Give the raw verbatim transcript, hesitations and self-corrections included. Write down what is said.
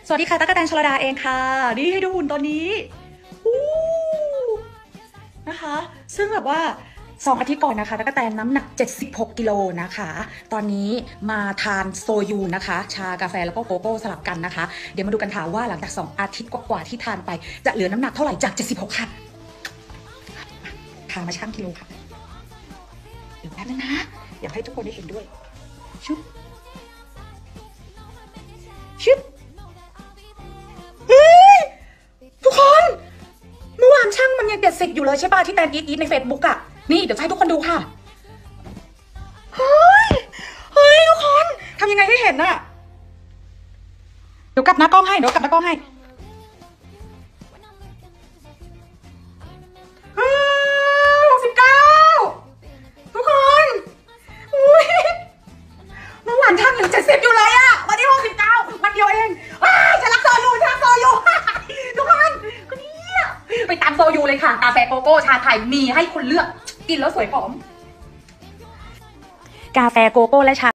สวัสดีค่ะตั๊กแตนชลดาเองค่ะนี่ให้ดูหุ่นตอนนี้อู้นะคะซึ่งแบบว่าสองอาทิตย์ก่อนนะคะตั๊กแตนน้ำหนักเจ็ดสิบหกกิโลนะคะตอนนี้มาทานโซยูนะคะชากาแฟแล้วก็โกโก้สลับกันนะคะเดี๋ยวมาดูกันค่ะว่าหลังจากสองอาทิตย์กว่าๆที่ทานไปจะเหลือน้ำหนักเท่าไหร่จากเจ็ดสิบหกค่ะพามาชั่งกิโลค่ะเดี๋ยวแป๊บนึงนะอยากให้ทุกคนได้เห็นด้วยชุบชุบทุกคนเมื่อวานช่างมันยังเจ็ดสิบอยู่เลยใช่ป่ะที่แตนอีทอีทในเฟซบุ๊กอะนี่เดี๋ยวให้ทุกคนดูค่ะเฮ้ยเฮ้ยทุกคนทำยังไงให้เห็นอะเดี๋ยวกลับหน้ากล้องให้เดี๋ยวกลับหน้ากล้องให้หกสิบเก้าทุกคนอุ้ยเมื่อวานช่างยังเจ็ดสิบอยู่เลยอะวันนี้หกสิบเก้าวันเดียวเองว้ายฉันรักโซยูฉันรักโซยูทุกคนไปตามโซยูเลยค่ะกาแฟโกโก้ชาไทยมีให้คุณเลือกกินแล้วสวยผอมกาแฟโกโก้และชา